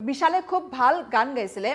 বিশালে খুব ভাল গান গাইছিলে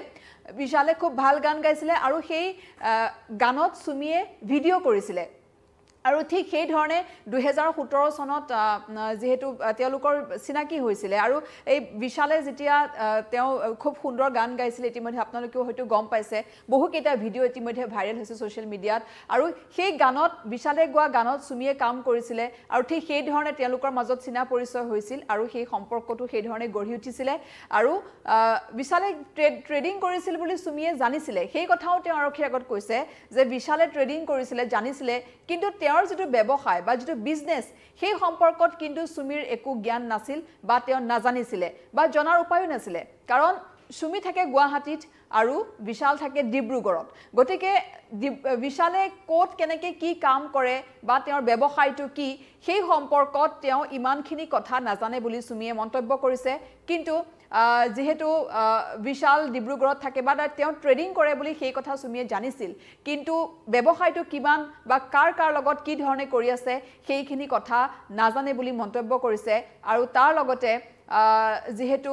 আৰু সেই গানত সুমিয়ে ভিডিও কৰিছিলে আৰু ঠিক সেই ধৰণে 2017 সনত যেহেতু তেওঁলোকৰ চিনাকি হৈছিল আৰু এই বিশালে যেতিয়া তেওঁ খুব সুন্দৰ গান গাইছিল ইতিমধ্যে আপোনালোকেও হয়তো গম পাইছে বহু কেইটা ভিডিও ইতিমধ্যে ভাইৰেল হৈছে সোশ্যাল মিডিয়াত আৰু সেই গানত বিশালে গোৱা গানত সুমিয়ে কাম কৰিছিল আৰু ঠিক সেই ধৰণে তেওঁলোকৰ মাজত চিনা পৰিচয় হৈছিল আৰু সেই সম্পৰ্কটো সেই ধৰণে গঢ়ি উঠিছিল আৰু বিশালে ট্ৰেডিং কৰিছিল বুলি সুমিয়ে জানিছিল সেই কথাও তেওঁ আৰক্ষীৰ আগত কৈছে যে বিশালে ট্ৰেডিং কৰিছিল জানিছিল কিন্তু তেওঁৰ যেটো ব্যৱসায় বা যেটো বিজনেস সেই সম্পৰ্কত কিন্তু সুমিৰ একো জ্ঞান নাছিল বা তেওঁ নাজানিছিল বা জনাৰ উপায়ও নাছিল কাৰণ সুমি থাকে গুৱাহাটীত আৰু বিশাল থাকে ডিব্ৰুগড়ত গতিকে বিশালে কোট কেনেকে কি কাম কৰে বা তেওঁৰ ব্যৱসায়টো কি সেই সম্পৰ্কত তেওঁ ইমানখিনি কথা নাজানে বুলি সুমিয়ে মন্তব্য কৰিছে কিন্তু যেহেতু বিশাল ডিব্ৰুগড়ত থাকে বা তেওঁ ট্ৰেডিং কৰে বুলি সেই কথা সুমিয়ে জানিছিল কিন্তু ব্যৱসায়টো কিমান বা কাৰ লগত কি ধৰণে কৰি আছে সেইখিনি কথা নাজানে বুলি মন্তব্য কৰিছে আৰু তাৰ লগতে যেহেতু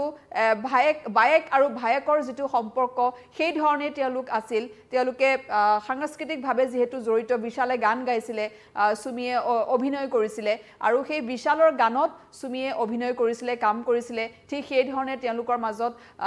ভায়েক আৰু ভায়েকৰ যেটো সম্পৰ্ক সেই ধৰণে তেওঁলোক আছিল তেওঁলোকে সাংস্কৃতিকভাৱে যেহেতু জড়িত বিশালে গান গাইছিলে সুমিয়ে অভিনয় কৰিছিলে আৰু সেই বিশালৰ গানত সুমিয়ে অভিনয় কৰিছিলে কাম কৰিছিলে ঠিক সেই ধৰণে তেওঁলোকৰ মাজত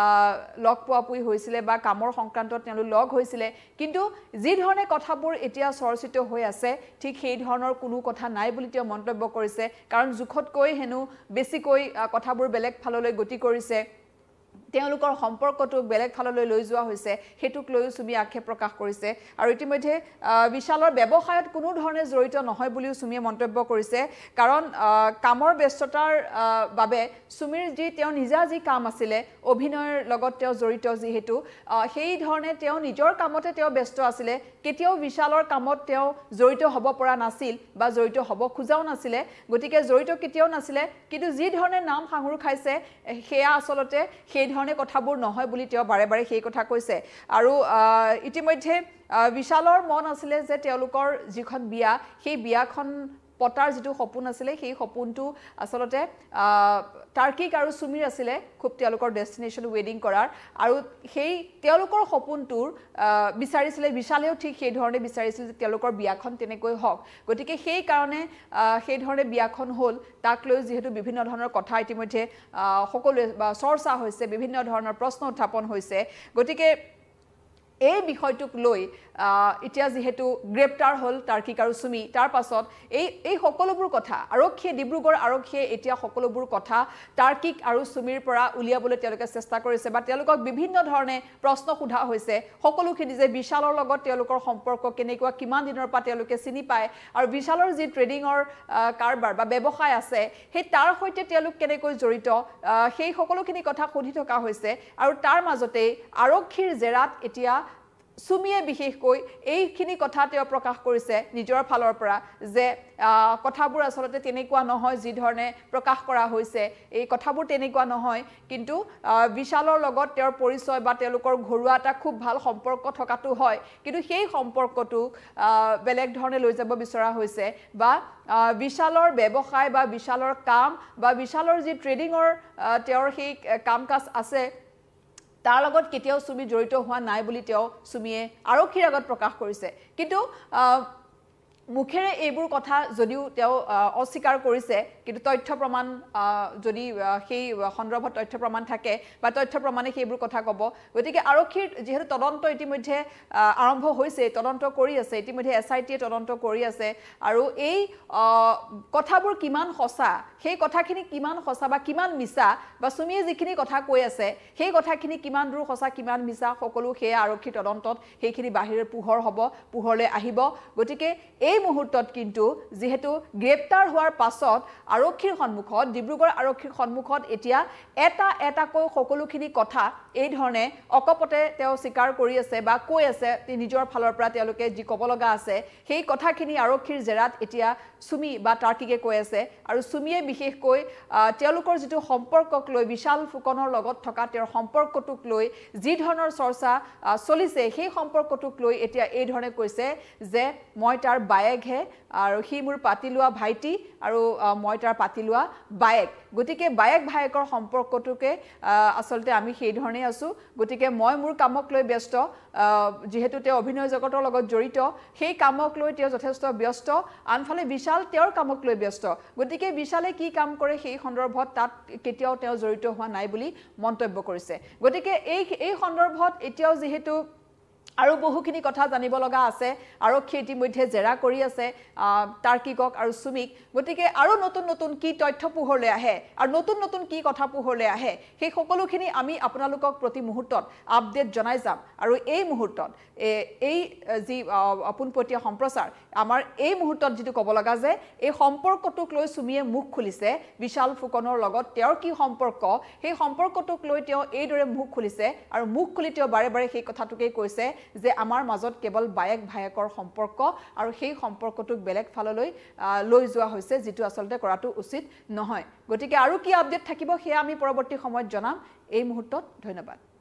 লগ পোৱাপুই হৈছিলে বা কামৰ সংক্ৰান্তত তেওঁলোক লগ হৈছিলে কিন্তু যি ধৰণে কথাবোৰ এতিয়া চৰ্চিত হৈ আছে ঠিক সেই ধৰণৰ কোনো কথা নাই বুলি তেওঁ মন্তব্য কৰিছে কাৰণ জুখতকৈ হেনু বেছিকৈ কথাবোৰ বেলেগ ফাললৈ গতি কৰিছে তেওঁলোকৰ সম্পৰ্কটো বেলেগ ফাললৈ লৈ যোৱা হৈছে হেতুক লৈ সুমি আক্ষেপ প্ৰকাশ কৰিছে আৰু ইতিমধ্যে বিশালৰ ব্যৱসায়ত কোনো ধৰণে জড়িত নহয় বুলিও সুমিয়ে মন্তব্য কৰিছে কাৰণ কামৰ ব্যস্ততাৰ বাবে সুমিৰ যি তেওঁ নিজা যি কাম আছিল অভিনয়ৰ লগত তেওঁ জড়িত যেহেতু সেই ধৰণে তেওঁ নিজৰ কামতে তেওঁ ব্যস্ত আছিল কেতিয়াও বিশালৰ কামত তেওঁ জড়িত হ'ব পৰা নাছিল বা জড়িত হ'ব খোজাও নাছিল গতিকে জড়িত কেতিয়াও নাছিল কিন্তু যি ধৰণে নাম সাঙুৰ খাইছে সেয়া আসলতে সেই ধৰণে কথাবোৰ নহয় বুলি তেওঁ বাৰে বাৰে সেই কথা কৈছে আৰু ইতিমধ্যে বিশালৰ মন আছিল যে তেওঁলোকৰ যিখন বিয়া সেই বিয়াখন পটাৰ যেটো সপোন আছিল সেই সপোনটো আসলতে টাৰ্কিক আৰু সুমিৰ আছিল খুব তেওঁলোকৰ ডেষ্টিনেশন ওয়েডিং কৰাৰ আৰু সেই তেওঁলোকৰ সপোনটোৰ বিচাৰিছিল বিশালেও ঠিক সেই ধৰণে বিচাৰিছিল যে তেওঁলোকৰ বিয়াখন তেনেকৈ হওক গতিকে সেই কাৰণে সেই ধৰণে বিয়াখন হ'ল তাক লৈ যেহেতু বিভিন্ন ধৰণৰ কথা ইতিমধ্যে সকলো চৰ্চা হৈছে বিভিন্ন ধৰণৰ প্ৰশ্ন উত্থাপন হৈছে গতিকে এই বিষয়টোক লৈ ইতিয়া যেহেতু গ্ৰেপ্তাৰ হল টাৰ্কিক আৰু সুমি তাৰ পাছত এই সকলোবোৰ কথা আৰক্ষী ডিব্ৰুগড় আৰক্ষীয়ে এতিয়া সকলোবোৰ কথা টাৰ্কিক আৰু সুমিৰ পৰা উলিয়াবলৈ তেওঁলোকে চেষ্টা কৰিছে বা তেওঁলোকক বিভিন্ন ধৰণে প্ৰশ্ন সোধা হৈছে সকলোখিনি যে বিশালৰ লগত তেওঁলোকৰ সম্পৰ্ক কেনেকুৱা কিমান দিনৰ পৰা তেওঁলোকে চিনি পায় আৰু বিশালৰ যি ট্ৰেডিংৰ কাৰবাৰ বা ব্যৱসায় আছে সেই তাৰ সৈতে তেওঁলোক কেনেকৈ জড়িত সেই সকলোখিনি কথা সুধি থকা হৈছে আৰু তাৰ মাজতে আৰক্ষীৰ জেৰাত এতিয়া সুমিয়ে বিশেষকৈ এইখিনি কথা তেওঁ প্ৰকাশ কৰিছে নিজৰ ফালৰ পৰা যে কথাবোৰ আসলতে তেনেকুৱা নহয় যি ধৰণে প্ৰকাশ কৰা হৈছে এই কথাবোৰ তেনেকুৱা নহয় কিন্তু বিশালৰ লগত তেওঁৰ পৰিচয় বা তেওঁলোকৰ ঘৰুৱা এটা খুব ভাল সম্পৰ্ক থকাটো হয় কিন্তু সেই সম্পৰ্কটো বেলেগ ধৰণে লৈ যাব বিচৰা হৈছে বা বিশালৰ ব্যৱসায় বা বিশালৰ কাম বা বিশালৰ যি ট্ৰেডিংৰ তেওঁৰ সেই কামকাজ আছে তাৰ লগত কেতিয়াও সুমি জড়িত হোৱা নাই বুলি তেওঁ সুমিয়ে আৰক্ষীৰ আগত প্ৰকাশ কৰিছে কিন্তু মুখেৰে এইবোৰ কথা যদিও তেওঁ অস্বীকাৰ কৰিছে কিন্তু তথ্য প্ৰমাণ যদি সেই সন্দৰ্ভত তথ্য প্ৰমাণ থাকে বা তথ্য প্ৰমাণে সেইবোৰ কথা ক'ব গতিকে আৰক্ষীৰ যেহেতু তদন্ত ইতিমধ্যে আৰম্ভ হৈছে তদন্ত কৰি আছে ইতিমধ্যে এছআইটিয়ে তদন্ত কৰি আছে আৰু এই কথাবোৰ কিমান সঁচা সেই কথাখিনি কিমান সঁচা বা কিমান মিছা বা সুমিয়ে যিখিনি কথা কৈ আছে সেই কথাখিনি কিমান দূৰ সঁচা কিমান মিছা সকলো সেই আৰক্ষী তদন্তত সেইখিনি বাহিৰৰ পোহৰলৈ আহিব গতিকে এই মুহূৰ্তত কিন্তু যেহেতু গ্ৰেপ্তাৰ হোৱাৰ পাছত আৰক্ষীৰ সন্মুখত ডিব্ৰুগড় আৰক্ষীৰ সন্মুখত এতিয়া এটাকৈ সকলোখিনি কথা এই ধৰণে অকপতে তেওঁ স্বীকাৰ কৰি আছে বা কৈ আছে নিজৰ ফালৰ পৰা তেওঁলোকে যি ক'ব লগা আছে সেই কথাখিনি আৰক্ষীৰ জেৰাত এতিয়া সুমি বা টাৰ্কিকে কৈ আছে আৰু সুমিয়ে বিশেষকৈ তেওঁলোকৰ যেটো সম্পৰ্কক লৈ বিশাল ফুকনৰ লগত থকা তেওঁৰ সম্পৰ্কটোক লৈ যি ধৰণৰ চৰ্চা চলিছে সেই সম্পৰ্কটোক লৈ এতিয়া এই ধৰণে কৈছে যে মই তাৰ বায়েক বায়েকহে আৰু সি মোৰ পাতি লোৱা ভাইটি আৰু মই তাৰ পাতি লোৱা বায়েক গতিকে বায়েক ভায়েকৰ সম্পৰ্কটোকে আসলতে আমি সেই ধৰণে আছো গতিকে মই মোৰ কামক লৈ ব্যস্ত যেহেতু তেওঁ অভিনয় জগতৰ লগত জড়িত সেই কামক লৈ তেওঁ যথেষ্ট ব্যস্ত আনফালে বিশাল তেওঁৰ কামক লৈ ব্যস্ত গতিকে বিশালে কি কাম কৰে সেই সন্দৰ্ভত তাত কেতিয়াও তেওঁ জড়িত হোৱা নাই বুলি মন্তব্য কৰিছে গতিকে এই সন্দৰ্ভত এতিয়াও যেহেতু আৰু বহুখিনি কথা জানিব লগা আছে আৰক্ষী ইতিমধ্যে জেৰা কৰি আছে তাৰ্কিকক আৰু সুমিক গতিকে আৰু নতুন নতুন কি তথ্য পোহৰলৈ আহে আৰু নতুন নতুন কি কথা পোহৰলৈ আহে সেই সকলোখিনি আমি আপোনালোকক প্ৰতি মুহূৰ্তত আপডেট জনাই যাম আৰু এই মুহূৰ্তত এই যি আপোনপটীয়া সম্প্ৰচাৰ আমাৰ এই মুহূৰ্তত যেটো ক'ব লগা যে এই সম্পৰ্কটোক লৈ সুমিয়ে মুখ খুলিছে বিশাল ফুকনৰ লগত তেওঁৰ কি সম্পৰ্ক সেই সম্পৰ্কটোক লৈ তেওঁ এইদৰে মুখ খুলিছে আৰু মুখ খুলি তেওঁ বাৰে বাৰে সেই কথাটোকে কৈছে যে আমাৰ মাজত কেৱল বায়েক ভায়েকৰ সম্পৰ্ক আৰু সেই সম্পৰ্কটোক বেলেগ ফাললৈ লৈ যোৱা হৈছে যেটো আসলতে কৰাটো উচিত নহয় গতিকে আৰু কি আপডেট থাকিব সেয়া আমি পৰৱৰ্তী সময়ত জনাম এই মুহূৰ্তত ধন্যবাদ